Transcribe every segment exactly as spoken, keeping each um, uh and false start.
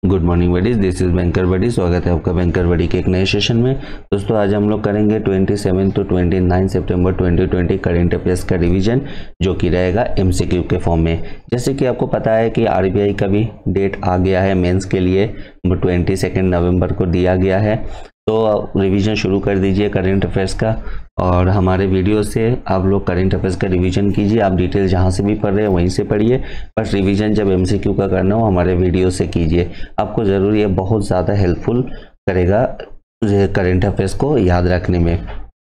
Good morning buddies, this is banker buddy. स्वागत है आपका बैंकर बडी के एक नए सेशन में। दोस्तों आज हम लोग करेंगे सत्ताईस टू उनतीस सितंबर दो हज़ार बीस करंट अफेयर्स का रिवीजन, जो कि रहेगा एमसीक्यू के फॉर्म में। जैसे कि आपको पता है कि आरबीआई का भी डेट आ गया है मेंस के लिए, ट्वेंटी सेकेंड नवंबर को दिया गया है। तो रिवीजन शुरू कर दीजिए करंट अफेयर्स का, और हमारे वीडियो से आप लोग करंट अफेयर्स का रिवीजन कीजिए। आप डिटेल जहाँ से भी पढ़ रहे हैं वहीं से पढ़िए, बट रिवीजन जब एमसीक्यू का करना हो हमारे वीडियो से कीजिए। आपको ज़रूर ये बहुत ज़्यादा हेल्पफुल करेगा करंट अफेयर्स को याद रखने में।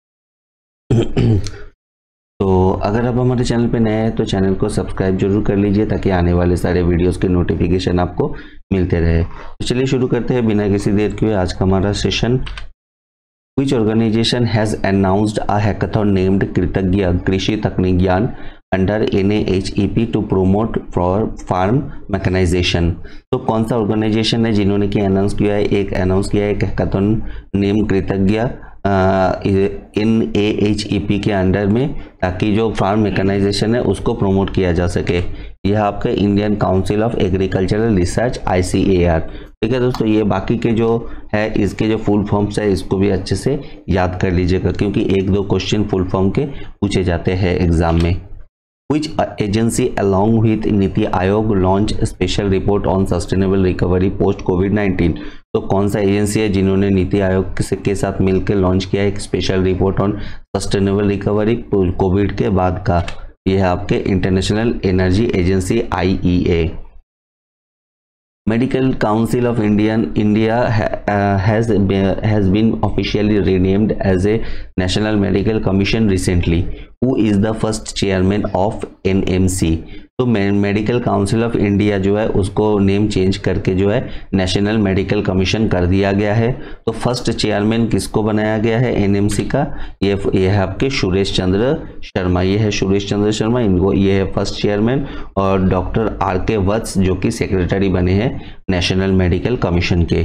तो अगर आप हमारे चैनल पे नए हैं तो चैनल को सब्सक्राइब जरूर कर लीजिए, ताकि आने वाले सारे वीडियोस के नोटिफिकेशन आपको मिलते रहे। तो चलिए शुरू करते हैं बिना किसी देर के। आज का हमारा session, Which organization has announced a hackathon named कृतज्ञ कृषि तकनीक ज्ञान under N A H E P to promote for farm mechanisation. तो कौन सा ऑर्गेनाइजेशन है जिन्होंने कि अनाउंस किया है, एक अनाउंस किया है एक hackathon name Kritagya in A H E P के अंडर में, ताकि जो फार्म मैकेनाइजेशन है उसको प्रमोट किया जा सके। यह आपका Indian council of agricultural research I C A R. ठीक है दोस्तों, ये बाकी के जो है इसके जो फुल फॉर्म्स है इसको भी अच्छे से याद कर लीजिएगा, क्योंकि एक दो क्वेश्चन फुल फॉर्म के पूछे जाते हैं एग्जाम में। Which agency along with NITI Aayog launch special report on sustainable recovery post covid nineteen. तो कौन सा एजेंसी है जिन्होंने नीति आयोग के साथ मिलकर लॉन्च किया है एक special report on sustainable recovery covid के बाद का? यह है आपके international energy agency I E A. Medical Council of Indian India uh, has has been officially renamed as a National Medical Commission recently. Who is the first chairman of N M C? तो medical council of India जो है उसको name change करके जो है national medical commission कर दिया गया है। तो फर्स्ट चेयरमैन किसको बनाया गया है एनएमसी का? ये ये है आपके सुरेश चंद्र शर्मा। ये है सुरेश चंद्र शर्मा, इनको ये है फर्स्ट चेयरमैन, और डॉक्टर आर के वत्स जो कि सेक्रेटरी बने हैं नेशनल मेडिकल कमीशन के।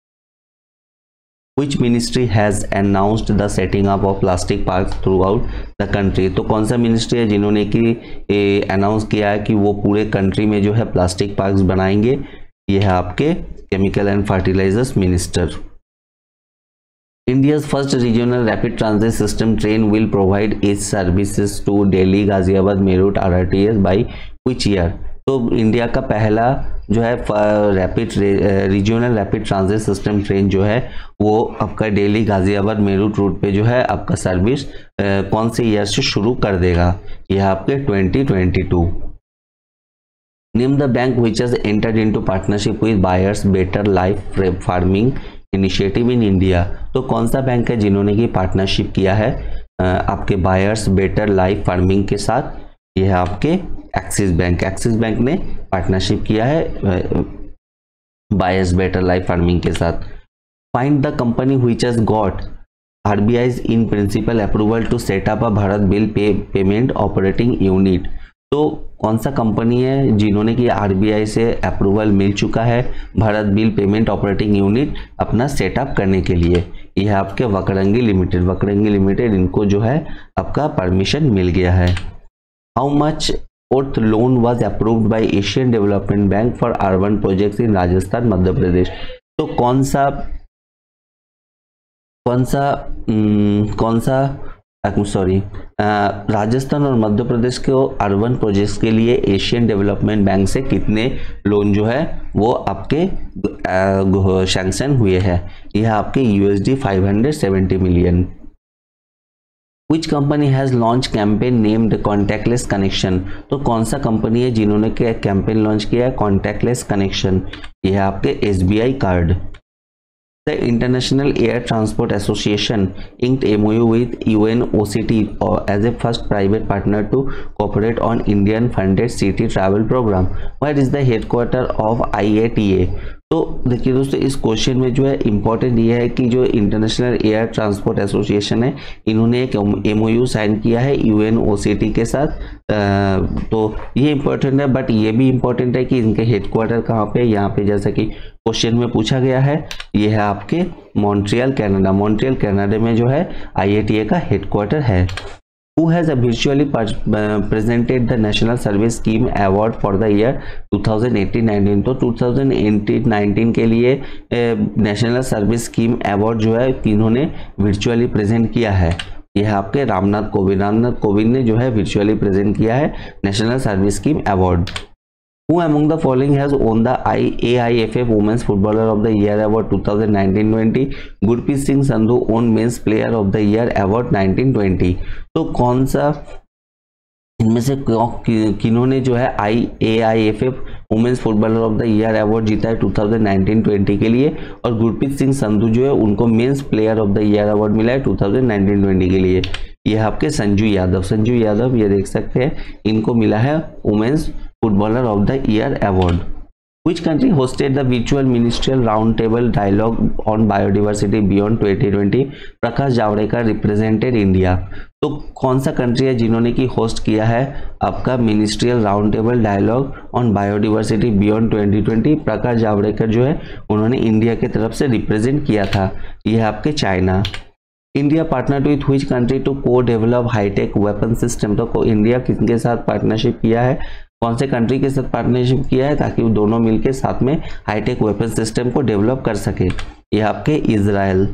Which ministry has announced the setting up of plastic parks throughout the country? तो कौन सा मिनिस्ट्री है जिन्होंने कि अनाउंस किया है कि वो पूरे कंट्री में जो है प्लास्टिक पार्क्स बनाएंगे? ये है आपके chemical and fertilisers minister. India's first regional rapid transit system train will provide its services to Delhi, Ghaziabad, Meerut R R T S by which year? तो इंडिया का पहला जो है rapid regional rapid transit system train जो है वो आपका Delhi, Ghaziabad, Meerut root पे जो है आपका सर्विस कौन से ईयर से शुरू कर देगा? यह आपके twenty twenty two. Name the bank which has entered into partnership with Bayer's better life farming initiative in India. तो कौन सा बैंक है जिन्होंने की पार्टनरशिप किया है आपके बायर्स बेटर लाइफ फार्मिंग के साथ? यह है आपके एक्सिस बैंक। एक्सिस बैंक ने पार्टनरशिप किया है बायर्स बेटर लाइफ फार्मिंग के साथ। Find the company which has got RBI's in principle approval to set up a Bharat bill pay payment operating unit. तो कौन सा कंपनी है जिन्होंने कि आरबीआई से अप्रूवल मिल चुका है Bharat bill payment operating unit अपना सेटअप करने के लिए? यह आपके वकरंगी लिमिटेड। वकरंगी लिमिटेड इनको जो है आपका परमिशन मिल गया है। How much fourth loan was approved by Asian development bank for urban projects in Rajasthan Madhya Pradesh. तो कौन सा कौन सा न, कौन सा सॉरी राजस्थान और मध्य प्रदेश के अर्बन प्रोजेक्ट्स के लिए एशियन डेवलपमेंट बैंक से कितने लोन जो है वो आपके सैंक्शन हुए हैं? यह आपके USD five hundred seventy million. Which company has launched campaign named contactless connection? तो कौन सा कंपनी है जिन्होंने क्या कैंपेन लॉन्च किया है contactless connection? यह है आपके S B I card. The International Air Transport Association inked M O U with U N O C T as a first private partner to cooperate on Indian funded city travel program. Where is the headquarter of I A T A? तो देखिए दोस्तों, इस question में जो है important ये है कि जो इंटरनेशनल एयर ट्रांसपोर्ट एसोसिएशन है इन्होंने एक एमओयू साइन किया है यूएनओसीटी के साथ। तो ये इम्पोर्टेंट है, बट ये भी इम्पोर्टेंट है कि इनके हेडक्वार्टर कहाँ पे? यहाँ पे जैसा कि क्वेश्चन में पूछा गया है, ये है आपके मॉन्ट्रियल कनाडा। मॉन्ट्रियल कनाडा में जो है आई ए टी ए का हेडक्वार्टर है। who has virtually presented the National Service Scheme Award for the year twenty eighteen nineteen। तो twenty eighteen nineteen के लिए नेशनल सर्विस स्कीम अवार्ड जो है इन्होंने वर्चुअली प्रेजेंट किया है। यह आपके रामनाथ कोविंद रामनाथ कोविंद ने जो है वर्चुअली प्रेजेंट किया है national service scheme award. Who among the following has won the A I F F Women's Footballer of the Year Award twenty nineteen twenty? Gurpreet Singh Sandhu won Men's Player of the Year Award nineteen twenty। तो कौन सा इनमें से किन्होंने जो है I A I F F women's footballer of the year award जीता है twenty nineteen twenty के लिए, और गुरप्रीत सिंह संधू जो है उनको men's player of the year award मिला है twenty nineteen twenty के लिए। यह आपके संजू यादव संजू यादव ये देख सकते हैं, इनको मिला है women's footballer of the year award. Which country hosted the virtual ministerial roundtable dialogue on biodiversity beyond twenty twenty? Prakash Javadekar represented India. तो कौन सा कंट्री है जिन्होंने की होस्ट किया है आपका ministerial round table dialogue on biodiversity beyond twenty twenty? Prakash Javadekar जो है उन्होंने इंडिया की तरफ से रिप्रेजेंट किया था। यह आपके China. India partner with which country to को डेवलप हाईटेक वेपन सिस्टम? तो इंडिया किसके साथ पार्टनरशिप किया है, कौन से कंट्री के साथ पार्टनरशिप किया है ताकि वो दोनों मिलकर साथ में हाईटेक वेपन सिस्टम को डेवलप कर सके? ये आपके Israel.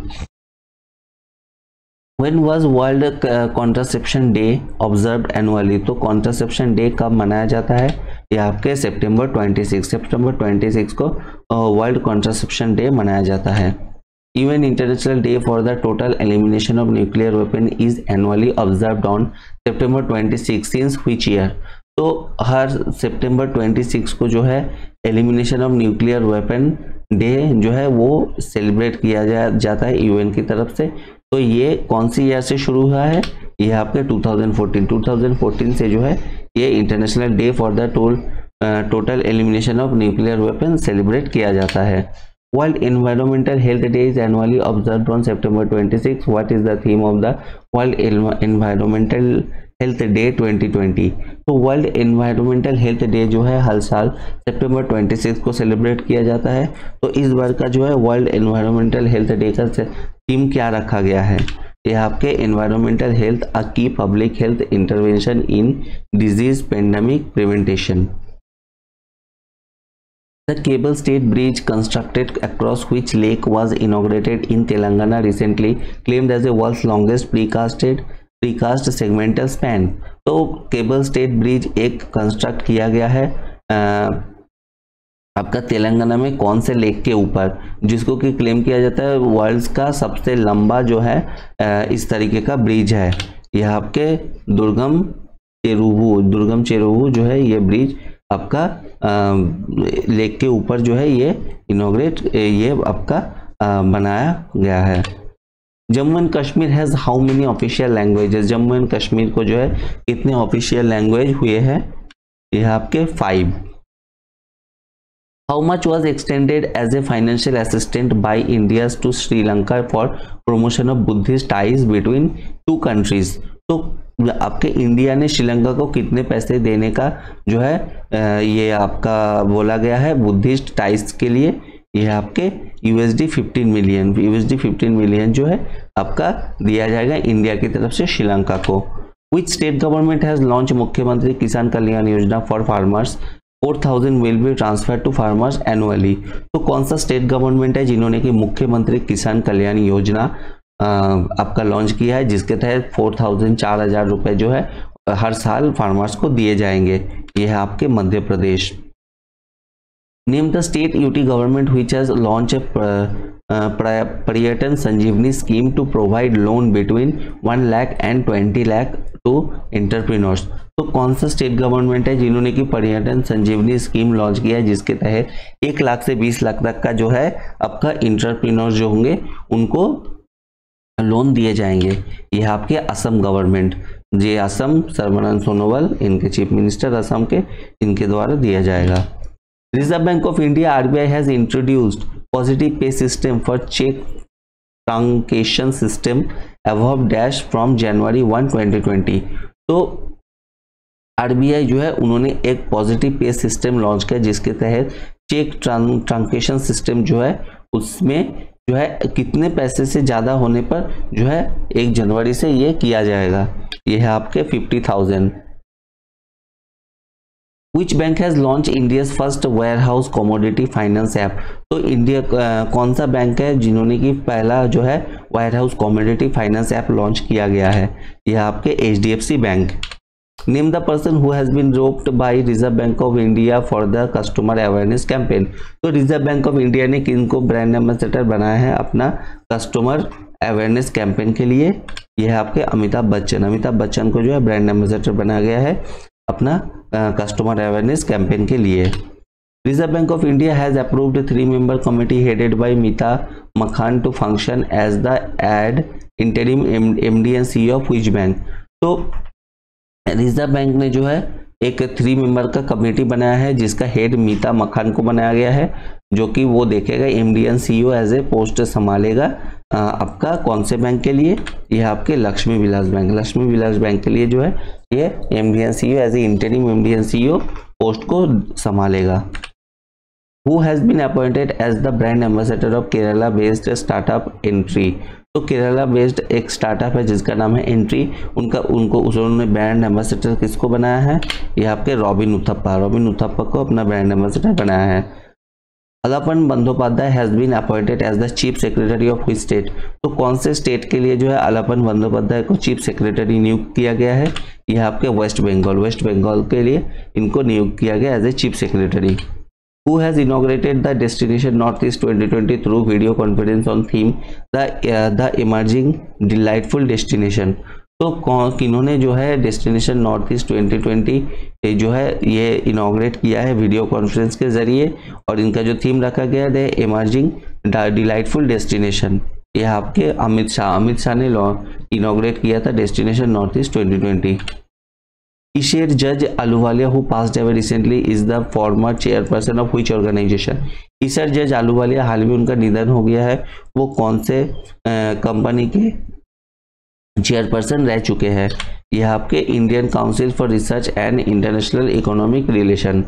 When was world contraception day observed annually? तो कॉन्ट्रासेप्शन डे कब मनाया जाता है? ये आपके सितंबर छब्बीस सितंबर छब्बीस को वर्ल्ड कॉन्ट्रासेप्शन डे मनाया जाता है। Even International Day for the Total Elimination of Nuclear Weapon is annually observed on September twenty-sixth since which year? तो हर सितंबर छब्बीस को जो है elimination of nuclear weapon day जो है वो सेलिब्रेट किया जा, जाता है यूएन की तरफ से। तो ये कौन सी ईयर से शुरू हुआ है? ये आपके two thousand fourteen two thousand fourteen से जो है ये international day for the toll total elimination of nuclear weapon celebrate किया जाता है। World Environmental Health Day is annually observed on September twenty-sixth. What is the theme of the World Environmental Health Day twenty twenty? तो World Environmental Health Day जो है हर साल सितंबर छब्बीस को celebrate किया जाता है। तो इस बार का जो है World Environmental Health Day का थीम क्या रखा गया है? यह आपके Environmental Health a key public health intervention in disease pandemic prevention। The cable stayed bridge constructed across which lake was inaugurated in Telangana recently, claimed as the world's longest precasted precast segmental span। तो cable stayed bridge एक construct किया गया है आ, आपका तेलंगाना में कौन से lake के ऊपर, जिसको कि क्लेम किया जाता है वर्ल्ड का सबसे लंबा जो है आ, इस तरीके का ब्रिज है। यह आपके दुर्गम चेरुवु दुर्गम चेरुवु जो है ये ब्रिज आपका आ, लेक के ऊपर जो है ये इनोग्रेट ये आपका आ, बनाया गया है। Jammu and Kashmir has how many official languages? Jammu and Kashmir को जो है कितने ऑफिशियल लैंग्वेज हुए हैं? ये आपके five. How much was extended as a financial assistant by India to Sri Lanka for promotion of Buddhist ties between two countries? तो आपके इंडिया ने श्रीलंका को कितने पैसे देने का जो है ये आपका बोला गया है बुद्धिस्ट टाइज के लिए? ये आपके USD fifteen million USD fifteen million जो है आपका दिया जाएगा इंडिया की तरफ से श्रीलंका को। Which state government has launch Mukhyamantri Kisan Kalyan Yojana for farmers? Four thousand will be transfer to farmers annually. तो कौन सा स्टेट गवर्नमेंट है जिन्होंने कि मुख्यमंत्री किसान कल्याण योजना आपका लॉन्च किया है, जिसके तहत फोर थाउजेंड चार हजार रुपए जो है हर साल फार्मर्स को दिए जाएंगे? यह है आपके Madhya Pradesh. Name the state UT government which has launch a Paryatan Sanjeevani scheme to provide loan between one lakh and twenty lakh to entrepreneurs. तो कौन सा स्टेट गवर्नमेंट है जिन्होंने की पर्यटन संजीवनी स्कीम लॉन्च किया है, जिसके तहत एक लाख से बीस लाख तक का जो है आपका एंटरप्रेन्योर्स जो होंगे उनको लोन दिए जाएंगे? यह आपके असम गवर्नमेंट, जे असम सर्बानंद सोनोवाल इनके चीफ मिनिस्टर असम के, इनके द्वारा दिया जाएगा। Reserve bank of India RBI has introduced positive pay system for cheque truncation system above dash from January one twenty twenty. तो आरबीआई जो है उन्होंने एक पॉजिटिव पे सिस्टम लॉन्च किया, जिसके तहत चेक ट्रांकेशन सिस्टम जो है उसमें जो है कितने पैसे से ज़्यादा होने पर जो है एक जनवरी से ये किया जाएगा, ये है आपके fifty thousand. Which bank has launch India's first warehouse commodity finance app. तो इंडिया uh, कौन सा बैंक है जिन्होंने की पहला जो है warehouse commodity finance app launch किया गया है, यह आपके H D F C bank. Name the person who has been roped by reserve bank of India for the customer awareness campaign. तो रिजर्व बैंक ऑफ इंडिया ने किनको brand ambassador बनाया है अपना कस्टमर अवेयरनेस कैंपेन के लिए, यह है आपके अमिताभ बच्चन। अमिताभ बच्चन को जो है ब्रांड एम्बेसडर बनाया गया है अपना कस्टमर अवेयरनेस कैंपेन के लिए। Reserve bank of India has approved three member committee headed by Meeta Makhan to function as the ad interim MD and C of which bank. तो रिजर्व बैंक ने जो है एक थ्री मेंबर का कमेटी बनाया है जिसका हेड मीता मखान को बनाया गया है, जो कि वो देखेगा MD and CEO as a post संभालेगा आपका कौन से बैंक के लिए, यह आपके लक्ष्मी विलास बैंक। लक्ष्मी विलास बैंक के लिए जो है ये MD and CEO as a interim MD and CEO post को संभालेगा। Who has been appointed as the brand ambassador of Kerala based startup Entri. तो केरला बेस्ड एक स्टार्टअप है जिसका नाम है एंट्री, उनका उनको उन्होंने ब्रांड एम्बेसडर किसको बनाया है, यह आपके रॉबिन उथप्पा। रॉबिन उथप्पा को अपना ब्रांड एम्बेसडर बनाया है। Alapan Bandyopadhyay has been appointed as the chief secretary of which state. तो कौन से स्टेट के लिए जो है अलपन बंदोपाध्याय को चीफ सेक्रेटरी नियुक्त किया गया है, यह आपके वेस्ट बंगाल। वेस्ट बंगाल के लिए इनको नियुक्त किया गया as a chief secretary. Who has inaugurated the Destination Northeast twenty twenty through video conference on theme the uh, the emerging delightful destination। तो कौन किन्होंने जो है destination north east twenty twenty जो है ये इनॉग्रेट किया है वीडियो कॉन्फ्रेंस के जरिए, और इनका जो थीम रखा गया है इमर्जिंग डिलाइटफुल डेस्टिनेशन। यह आपके अमित शाह अमित शाह ने इनॉग्रेट किया था destination north east twenty twenty. Isher जज Ahluwalia who passed away recently is the former chairperson of which organisation. Isher जज अहलूवालिया हाल में उनका निधन हो गया है, वो कौन से कंपनी के चेयरपर्सन रह चुके हैं, यह आपके Indian council for research and international economic relation.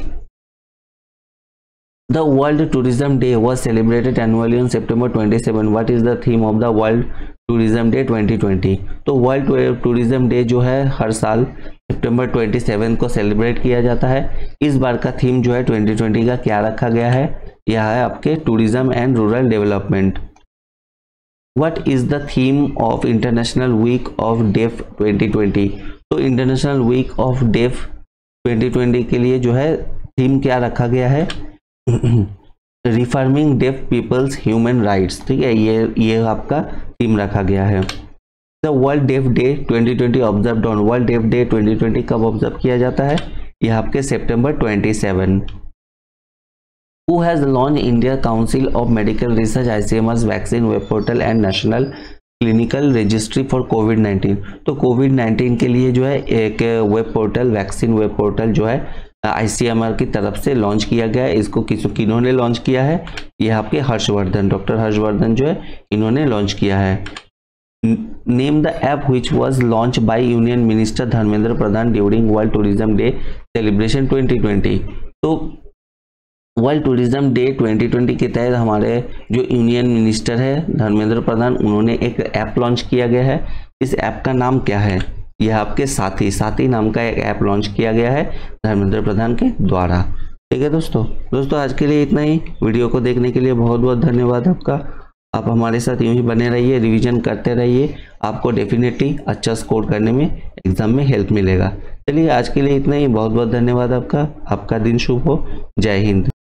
The World Tourism Day was celebrated annually on September twenty-seventh. What is the theme of the World Tourism Day twenty twenty? तो World Tourism Day जो है हर साल सितंबर सत्ताईस को celebrate किया जाता है। इस बार का थीम जो है ट्वेंटी ट्वेंटी का क्या रखा गया है, यह है आपके tourism and rural development. What is the theme of International Week of Deaf twenty twenty? तो international week of deaf twenty twenty के लिए जो है थीम क्या रखा गया है, reforming deaf people's human rights. ठीक है, ये ये आपका थीम रखा गया है। The world deaf day twenty twenty observe on. World deaf day twenty twenty कब ऑब्जर्व किया जाता है, यह आपके सितंबर सत्ताईस। Who has launch India council of medical research ICMR vaccine web portal and national clinical registry for covid nineteen. तो covid nineteen के लिए जो है एक web portal vaccine web portal जो है आईसीएमआर की तरफ से लॉन्च किया गया है। इसको किस किन्होंने लॉन्च किया है, यह आपके हर्षवर्धन, डॉक्टर हर्षवर्धन जो है इन्होंने लॉन्च किया है। Name the app which was launch by union minister Dharmendra Pradhan during world tourism day celebration twenty twenty. तो world tourism day twenty twenty के तहत हमारे जो यूनियन मिनिस्टर है धर्मेंद्र प्रधान, उन्होंने एक ऐप लॉन्च किया गया है। इस ऐप का नाम क्या है, यह आपके साथी साथी नाम का एक ऐप लॉन्च किया गया है धर्मेंद्र प्रधान के द्वारा। ठीक है दोस्तों दोस्तों आज के लिए इतना ही। वीडियो को देखने के लिए बहुत बहुत धन्यवाद आपका। आप हमारे साथ यूं ही बने रहिए, रिवीजन करते रहिए, आपको डेफिनेटली अच्छा स्कोर करने में एग्जाम में हेल्प मिलेगा। चलिए आज के लिए इतना ही, बहुत बहुत धन्यवाद आपका। आपका दिन शुभ हो। जय हिंद।